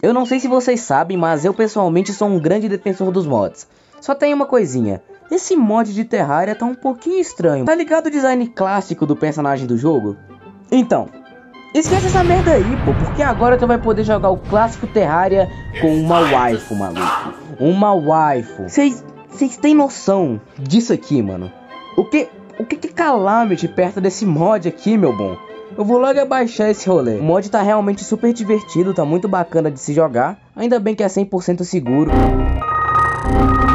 Eu não sei se vocês sabem, mas eu pessoalmente sou um grande defensor dos mods. Só tem uma coisinha, esse mod de Terraria tá um pouquinho estranho. Tá ligado o design clássico do personagem do jogo? Então, esquece essa merda aí, pô, porque agora tu vai poder jogar o clássico Terraria com uma waifu, maluco. Uma waifu. Vocês têm noção disso aqui, mano? O que Calamity perto desse mod aqui, meu bom? Eu vou logo abaixar esse rolê. O mod tá realmente super divertido, tá muito bacana de se jogar. Ainda bem que é 100% seguro.